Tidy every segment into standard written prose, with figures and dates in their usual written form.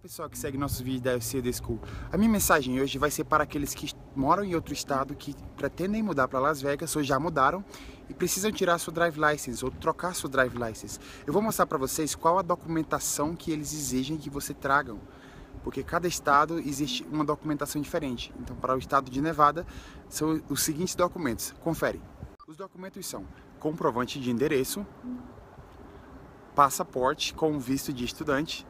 Pessoal que segue nossos vídeos da LCD School. A minha mensagem hoje vai ser para aqueles que moram em outro estado, que pretendem mudar para Las Vegas ou já mudaram e precisam tirar sua drive license ou trocar sua drive license. Eu vou mostrar para vocês qual a documentação que eles exigem que você tragam, porque cada estado existe uma documentação diferente. Então, para o estado de Nevada, são os seguintes documentos. Confere. Os documentos são comprovante de endereço, passaporte com visto de estudante,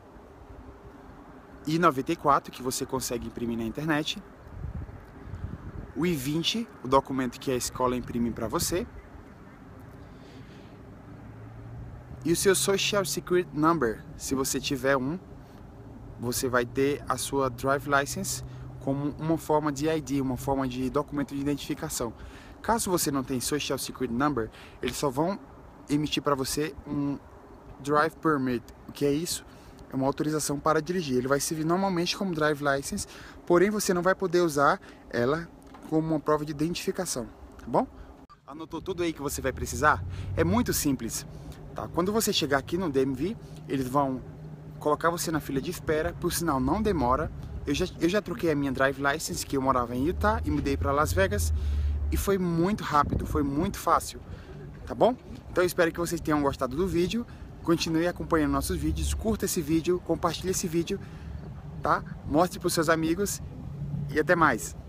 I-94, que você consegue imprimir na internet, o I-20, o documento que a escola imprime para você, e o seu Social Security Number. Se você tiver um, você vai ter a sua Drive License como uma forma de ID, uma forma de documento de identificação. Caso você não tenha Social Security Number, eles só vão emitir para você um Drive Permit. O que é isso? É uma autorização para dirigir. Ele vai servir normalmente como Drive License, porém você não vai poder usar ela como uma prova de identificação, tá bom? Anotou tudo aí que você vai precisar? É muito simples, tá? Quando você chegar aqui no DMV, eles vão colocar você na fila de espera, por sinal não demora. Eu já troquei a minha Drive License, que eu morava em Utah, e mudei para Las Vegas, e foi muito rápido, foi muito fácil, tá bom? Então eu espero que vocês tenham gostado do vídeo. Continue acompanhando nossos vídeos, curta esse vídeo, compartilhe esse vídeo, tá? Mostre para os seus amigos e até mais!